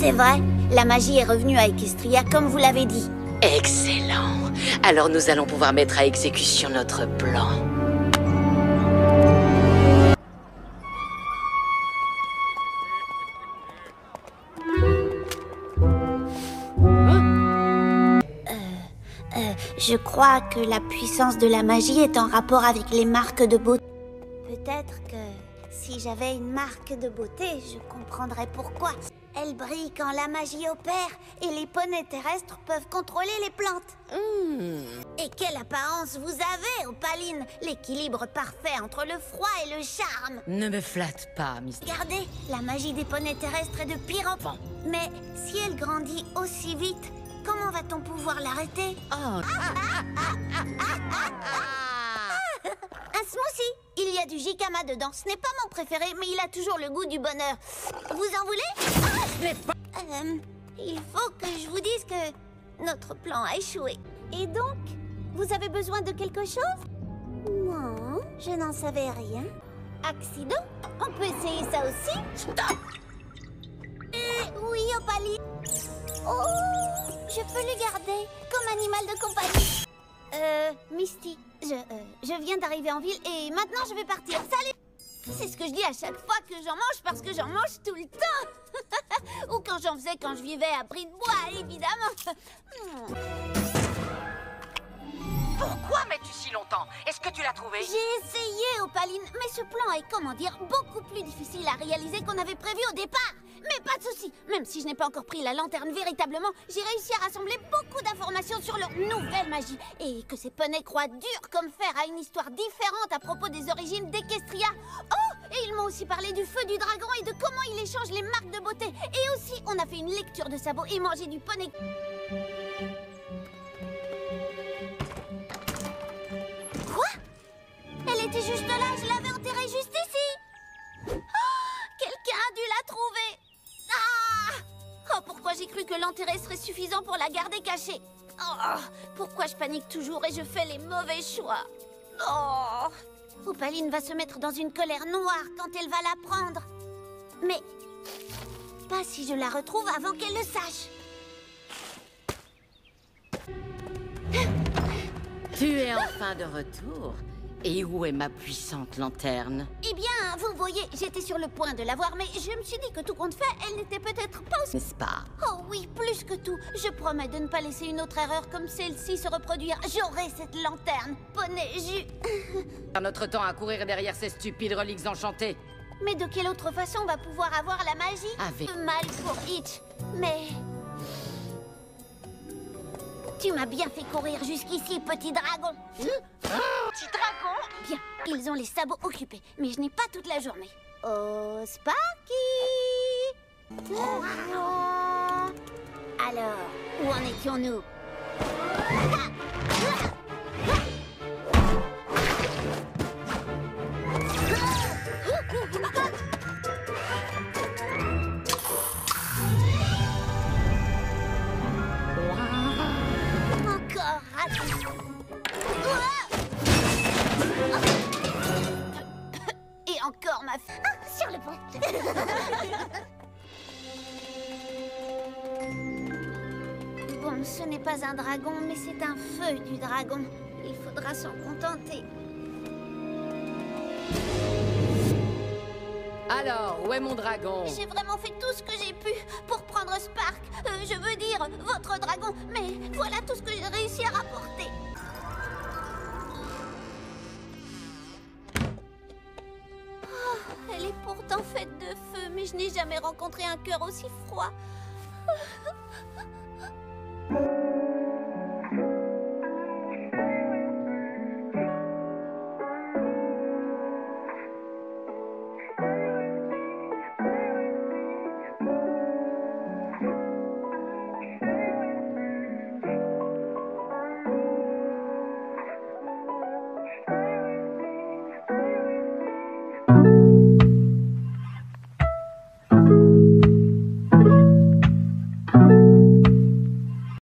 C'est vrai, la magie est revenue à Equestria comme vous l'avez dit. Excellent. Alors nous allons pouvoir mettre à exécution notre plan. Je crois que la puissance de la magie est en rapport avec les marques de beauté. Peut-être que si j'avais une marque de beauté, je comprendrais pourquoi. Elle brille quand la magie opère et les poneys terrestres peuvent contrôler les plantes. Et quelle apparence vous avez, Opaline! L'équilibre parfait entre le froid et le charme. Ne me flatte pas, Misty. Regardez, la magie des poneys terrestres est de pire en pire. Mais si elle grandit aussi vite, comment va-t-on pouvoir l'arrêter? Oh. Un smoothie! Il y a du jicama dedans. Ce n'est pas mon préféré, mais il a toujours le goût du bonheur. Vous en voulez? Il faut que je vous dise que notre plan a échoué. Et donc, vous avez besoin de quelque chose? Non, je n'en savais rien. Accident? On peut essayer ça aussi? Stop! Oui, Opaline. Oh, je peux le garder comme animal de compagnie. Misty, je viens d'arriver en ville et maintenant je vais partir. Salut! C'est ce que je dis à chaque fois que j'en mange parce que j'en mange tout le temps. Ou quand j'en faisais quand je vivais à Brie-de-Bois, évidemment. Pourquoi mets-tu si longtemps? Est-ce que tu l'as trouvé? J'ai essayé, Opaline, mais ce plan est, comment dire, beaucoup plus difficile à réaliser qu'on avait prévu au départ. Mais pas de souci, même si je n'ai pas encore pris la lanterne véritablement, j'ai réussi à rassembler beaucoup d'informations sur leur nouvelle magie. Et que ces poneys croient dur comme fer à une histoire différente à propos des origines d'Equestria. Oh, et ils m'ont aussi parlé du feu du dragon et de comment il échange les marques de beauté. Et aussi, on a fait une lecture de sabots et mangé du poney. Quoi? Elle était juste là, je l'avais enterrée juste ici. Oh, quelqu'un a dû la trouver. Ah! Oh, pourquoi j'ai cru que l'enterrer serait suffisant pour la garder cachée? Oh, pourquoi je panique toujours et je fais les mauvais choix? Oh! Opaline va se mettre dans une colère noire quand elle va la prendre. Mais pas si je la retrouve avant qu'elle le sache. Tu es enfin de retour. Et où est ma puissante lanterne? Eh bien, vous voyez, j'étais sur le point de l'avoir, mais je me suis dit que tout compte fait, elle n'était peut-être pas aussi... N'est-ce pas? Oh oui, plus que tout. Je promets de ne pas laisser une autre erreur comme celle-ci se reproduire. J'aurai cette lanterne. Poney, Notre temps à courir derrière ces stupides reliques enchantées. Mais de quelle autre façon on va pouvoir avoir la magie? Avec... Mal pour Hitch, mais... Tu m'as bien fait courir jusqu'ici, petit dragon. Petit dragon? Bien, ils ont les sabots occupés, mais je n'ai pas toute la journée. Oh, Sparky! Alors, où en étions-nous? Encore raté. Et encore ma fille. Ah, sur le pont. Bon, ce n'est pas un dragon, mais c'est un feu du dragon. Il faudra s'en contenter. Alors, où est mon dragon? J'ai vraiment fait tout ce que j'ai pu pour prendre Spark. Je veux dire, votre dragon. Mais voilà tout ce que j'ai réussi à rapporter. Oh, elle est pourtant faite de feu, mais je n'ai jamais rencontré un cœur aussi froid.